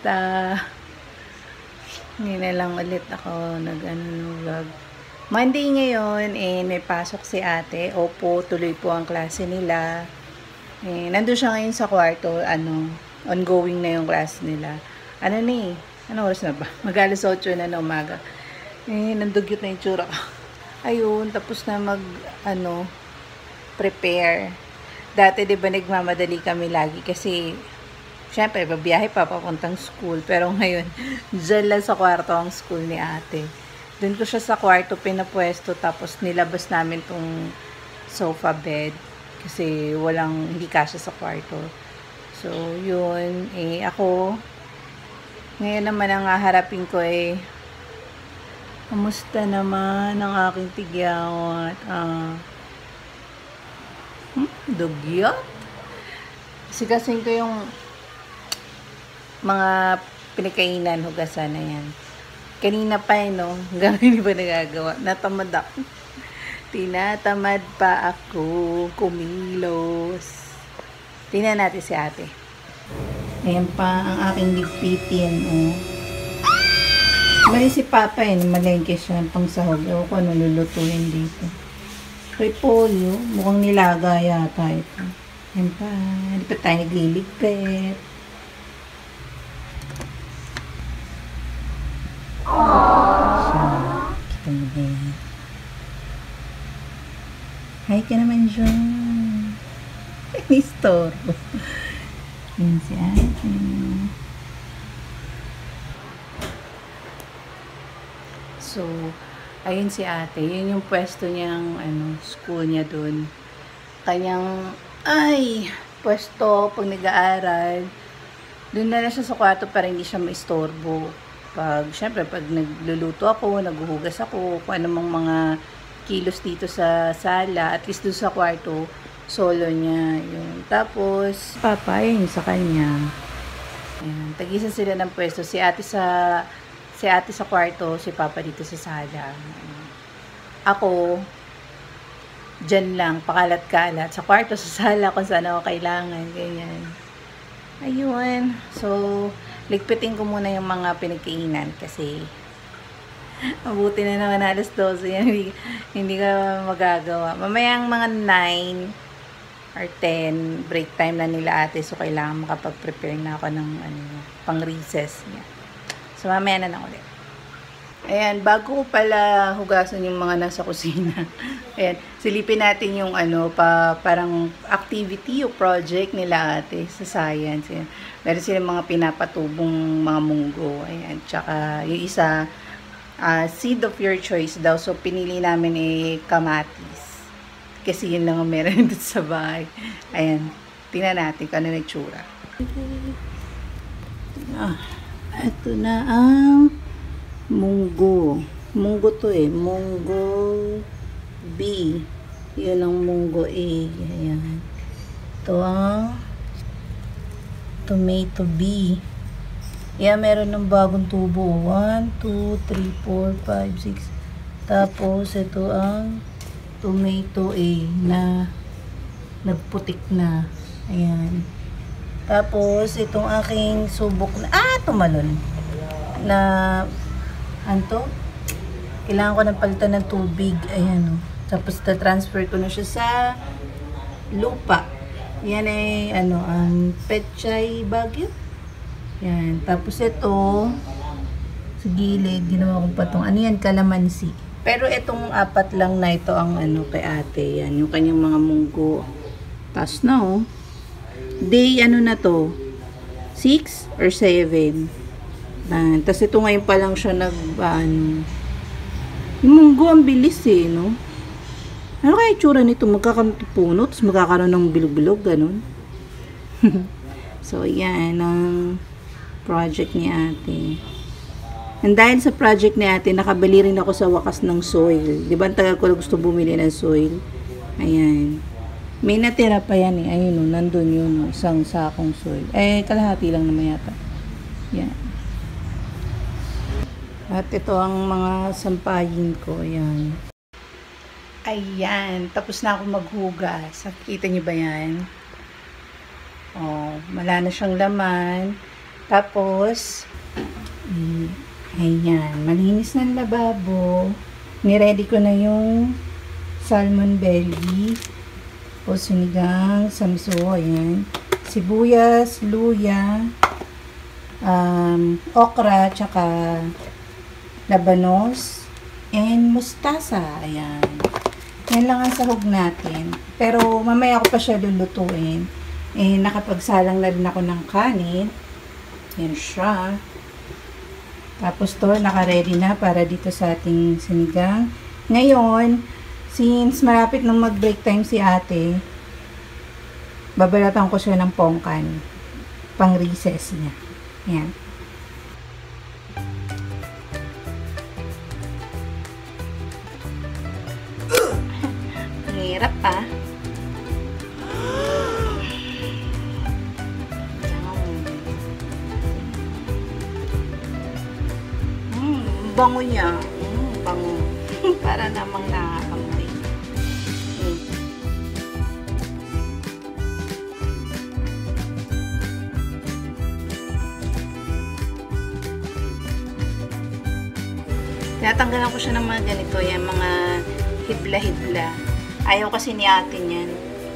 Kamusta? Ngayon na lang ulit ako nag-vlog. Monday ngayon, may pasok si ate. Opo, tuloy po ang klase nila. Nandun siya ngayon sa kwarto, ongoing na yung klase nila. Anong oras na ba? Mag-alas 8 na ng umaga. Nandugyot na yung tsura ko. Ayun, tapos na prepare. Dati, di ba, nagmamadali kami lagi kasi syempre, babiyahe pa papuntang school. Pero ngayon, dyan lang sa kwarto ang school ni ate. Doon ko siya sa kwarto pinapwesto. Tapos nilabas namin tong sofa bed. Kasi hindi kasya sa kwarto. So, yun. Ako, ngayon naman ang haharapin ko kamusta naman ang aking tigyawat? Dugyot? Sigasin ko yung mga pinakainan, hugasan na yan. Kanina pa no? Hanggang hindi ba nagagawa? Natamad ako. Tinatamad pa ako kumilos. Tingnan natin si ate. Ayan pa ang aking ligpitin. Mali si Papa malengke siya pang sahog. Ewan ko ano lulutuin dito. Repolyo. Mukhang nilaga yata ito. Ayan pa. Hindi pa tayo nagliligpit. Kita mo ba yan? Hi ka naman dyan. Nistorbo. Yan si ate. So, ayun si ate. Yun yung pwesto niyang, school niya dun. Kanyang, pwesto pag nag-aaral. Dun na siya sa kwarto para hindi siya maistorbo. Syempre, pag nagluluto ako, naghuhugas ako, kung anumang mga kilos dito sa sala, at least doon sa kwarto, solo niya yun. Tapos, Papa, yun sa kanya. Ayan, tag-isa sila ng pwesto. Si ate sa kwarto, si Papa dito sa sala. Ako, dyan lang, pakalat-kalat. Sa kwarto, sa sala, kung saan ako kailangan. Ganyan. Ayun. So, ligpitin ko muna yung mga pinagkainan kasi mabuti na naman alas 12 yan. Hindi ka magagawa. Mamayang mga 9 or 10 break time na nila ate, so kailangan makapag-prepare na ako ng pang recess niya. So mamaya na lang ulit. Ayan, bago ko pala hugasan yung mga nasa kusina. Ayan, silipin natin yung parang activity o project nila ate sa science. Ayan. Meron silang mga pinapatubong mga munggo. Ayan, tsaka yung isa, seed of your choice daw. So, pinili namin kamatis. Kasi yun lang ang meron dito sa bahay. Ayan, tingnan natin kung ano na itsura. Ito na ang munggo. Munggo to munggo B. Yun ang munggo A. Ayan. Ito ang tomato B. Yan, meron ng bagong tubo. 1, 2, 3, 4, 5, 6. Tapos, ito ang tomato A na nagputik na. Ayan. Tapos, itong aking subok na, tumalon. Na, kailangan ko ng palitan ng tubig. Ayan, Tapos, transfer ko na siya sa lupa. Yan Pechay Baguio. Yan. Tapos, ito, sa gilid, ginawa ko pa itong, kalamansi. Pero, itong 4 lang na ito ang, kay ate. Yan, yung kanyang mga munggo. Tapos na, Day, na to? 6 or 7? Tapos ito ngayon pa lang siya yung munggo ang bilis no? Ano kaya itsura nito? Magkakaroon ng puno, tapos magkakaroon ng bilog-bilog, ganun. So, yan ang project ni ate. And dahil sa project ni ate, nakabili rin ako sa wakas ng soil. Di ba, ang tagal ko na gusto bumili ng soil? Ayan. May natira pa yan Ayun nandun yun isang sakong soil. Kalahati lang naman yata. Yan. At ito ang mga sampayin ko. Ayan. Ayan. Tapos na ako maghugas. Kita niyo ba yan? Wala na siyang laman. Tapos, ayan, malinis ng lababo. Niready ko na yung salmon belly. O sinigang sa miso, ayan. Sibuyas, luya, okra, tsaka labanos, and mustasa. Ayan. Yan lang ang sahog natin. Pero mamaya ko pa siya lulutuin. Eh, nakapagsalang na rin ako ng kanin. Yan siya. Tapos to, naka-ready na para dito sa ating sinigang. Ngayon, since malapit nang mag-break time si ate, babalatan ko siya ng pongkan. Pang recess niya. Yan. Hirap pa. Bango niya. Bango. Para namang nakakamoy. Tinatanggalan ko siya ng mga ganito, yung mga hibla-hibla. Ayaw kasi ni ate niyan.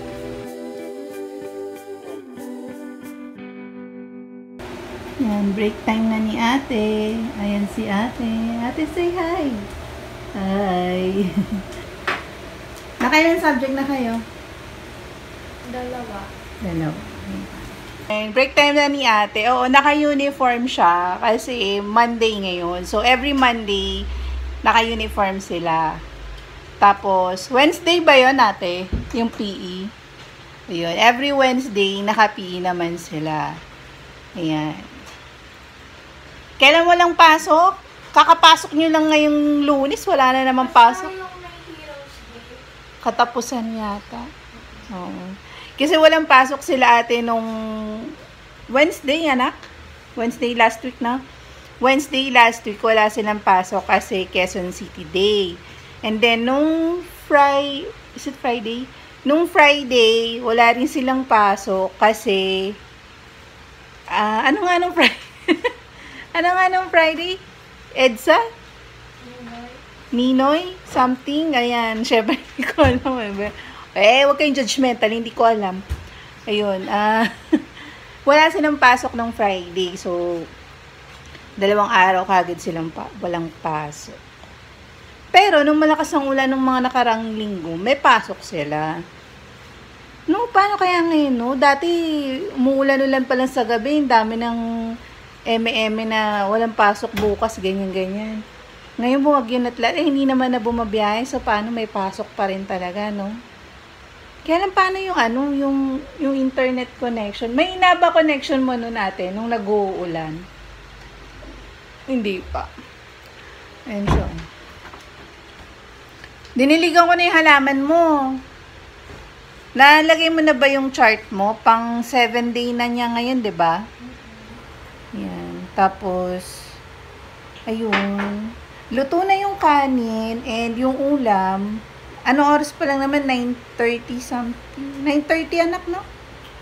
Yan, break time na ni ate. Ayan si ate. Ate, say hi. Hi. Nakailan subject na kayo? Dalawa. And break time na ni ate. Oo, naka-uniform siya kasi Monday ngayon. So, every Monday, naka-uniform sila. Tapos, Wednesday ba yun, ate? Yung PE. Ayun. Every Wednesday, naka-PE naman sila. Ayan. Kailan walang pasok? Kakapasok nyo lang ngayong Lunes. Wala na naman pasok. Katapusan yata. Oo. Kasi walang pasok sila ate nung Wednesday, anak. Wednesday last week na. Wednesday last week, wala silang pasok kasi Quezon City Day. And then, nung is it Friday? Nung Friday, wala rin silang pasok kasi, ano nga nung Friday? Ano nga nung Friday? EDSA? Ninoy? Something? Ayan, syempre, hindi ko alam. Huwag kayong judgmental, hindi ko alam. Ayun, wala silang pasok nung Friday. So, 2 araw kagad silang walang pasok. Pero, nung malakas ang ulan ng mga nakarang linggo, may pasok sila. No, paano kaya ngayon, no? Dati, umuulan-ulan pa lang sa gabi, ang dami ng eme-eme na walang pasok bukas, ganyan-ganyan. Ngayon, bumagyo na hindi naman na bumabiyahe, so paano may pasok pa rin talaga, no? Kaya lang, paano yung internet connection? May inaba connection mo nun natin, nung nag-uulan? Hindi pa. Ayun siya. Diniligan ko na yung halaman mo. Nalagay mo na ba yung chart mo? Pang 7 day na niya ngayon, 'di ba? Yan. Tapos, ayun. Luto na yung kanin and yung ulam. Ano oras pa lang naman? 9:30 something. 9:30 anak, no?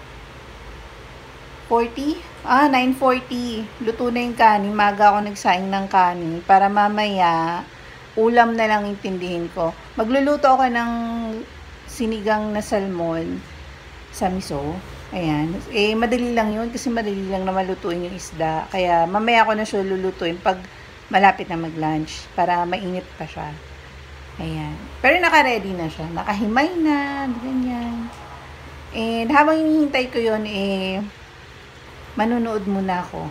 40? 9:40. Luto na yung kanin. Maga ako nagsaing ng kanin para mamaya ulam na lang intindihin ko. Magluluto ako ng sinigang na salmon sa miso. Ayan. Eh, madali lang yun kasi madali lang na malutuin yung isda. Kaya mamaya ko na siya lulutuin pag malapit na mag-lunch para mainit pa siya. Ayan. Pero naka-ready na siya. Nakahimay na. Ganyan. And habang hinihintay ko yun, manunood muna ako.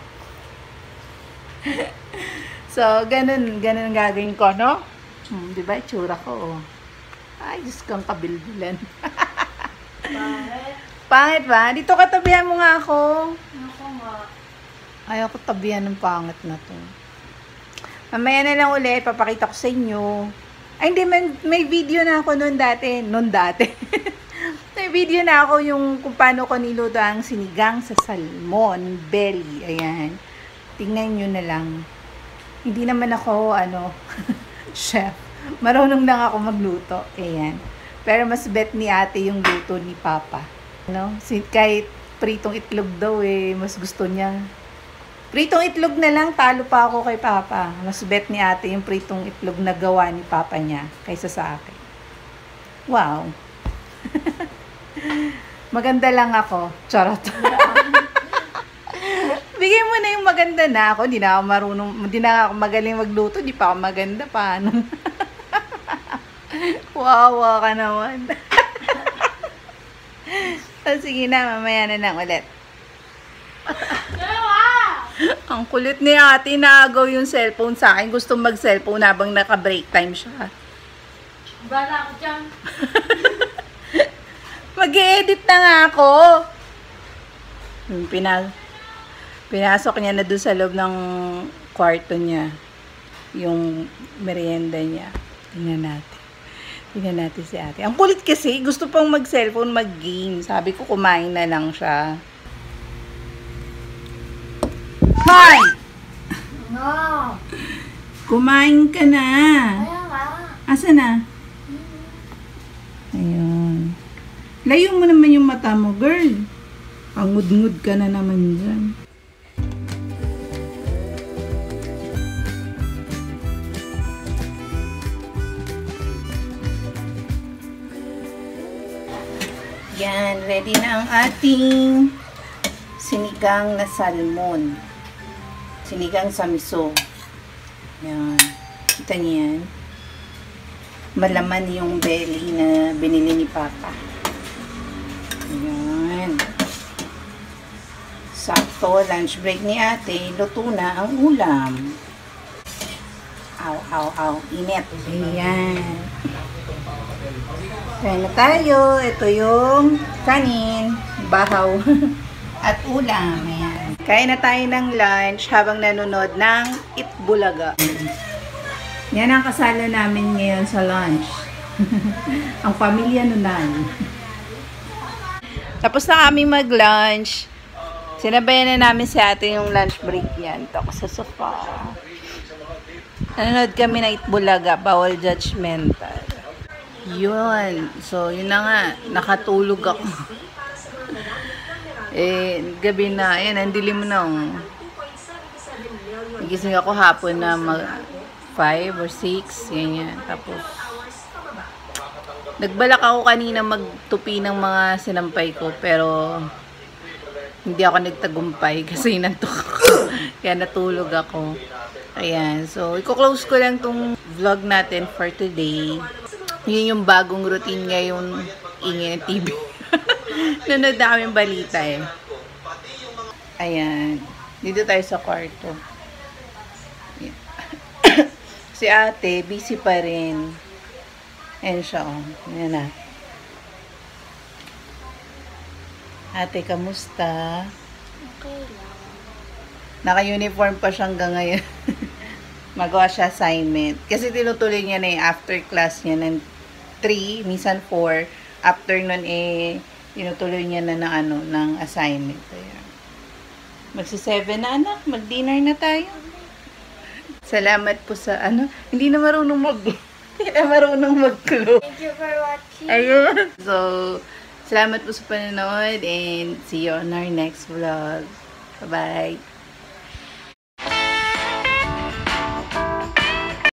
So, ganun gagawin ko, no? Diba? Itsura ko, oh. Ay, Diyos kong kabilbilan. Pangit ba? Dito ka, tabihan mo nga ako. Ako nga. Ayaw ko tabihan ng pangit na to. Mamaya na lang ulit, papakita ko sa inyo. Ay, hindi, may video na ako noon dati. May video na ako yung kung paano ko niluto ang sinigang sa salmon belly. Ayan. Tingnan nyo na lang. Hindi naman ako, chef. Marunong lang ako magluto. Ayan. Pero mas bet ni ate yung luto ni Papa. Kahit pritong itlog daw mas gusto niya. Pritong itlog na lang, talo pa ako kay Papa. Mas bet ni ate yung pritong itlog na gawa ni Papa niya kaysa sa akin. Wow. Maganda lang ako. Charot. Bigay mo na yung maganda na ako. Hindi na ako marunong, hindi na ako magaling magluto. Di pa ako maganda. Paano? Wawa ka naman. So, sige na, mamaya na lang ulit. Ang kulit ni ate, naagaw yung cellphone sa akin. Gusto mag-cellphone habang naka-break time siya. Bala ako dyan. Mag-e-edit na nga ako. Pinasok niya na doon sa loob ng kwarto niya. Yung merienda niya. Tingnan natin. Tingnan natin si ate. Ang kulit kasi, gusto pang mag-cellphone, mag-game. Sabi ko, kumain na lang siya. Hoy! No. Kumain ka na. Kaya nga. Asa na? Ayun. Layo mo naman yung mata mo, girl. Pangud-ngud ka na naman dyan. Yan, ready na ang ating sinigang na salmon. Sinigang sa miso. Yan. Kita niyo yan. Malaman yung belly na binili ni Papa. Yan. Sakto, lunch break ni ate. Luto na ang ulam. Aw, aw, aw. Init. Ayan. Kaya na tayo. Ito yung kanin. Bahaw. At ulam. Ayan. Kaya na tayo ng lunch habang nanonood ng Itbulaga. Yan ang kasalo namin ngayon sa lunch. Ang pamilya Nunan. Tapos na kami mag-lunch. Sinabayan na namin si ate yung lunch break yan. Ito ako sa sofa. Nanonood kami ng Itbulaga. Bawal judgmental. Yun. So, yun na nga. Nakatulog ako. Gabi na. Ayan, ang dilim na. Nagising ako hapon na 5 or 6. Ganyan. Tapos, nagbalak ako kanina magtupi ng mga sinampay ko. Pero, hindi ako nagtagumpay kasi nantok ako. Kaya natulog ako. Ayan. So, i-close ko lang tong vlog natin for today. Yun yung bagong routine ngayon. Ingay ng TV. Nanood na kaming balita eh. Ayan. Dito tayo sa kwarto. Si ate, busy pa rin. Ayan siya, oh. Ayan na. Ate, kamusta? Okay lang. Naka-uniform pa siya hanggang ngayon. Magawa siya assignment. Kasi tinutuloy niya na yung after class niya ng 3, minsan 4. After nun tinutuloy niya na ng, ng assignment. Ayan. Magsi-7 na anak. Mag-dinner na tayo. Salamat po sa hindi na marunong hindi na marunong mag-clue. Thank you for watching. Ayun. So, salamat po sa panonood and see you on our next vlog. Bye-bye.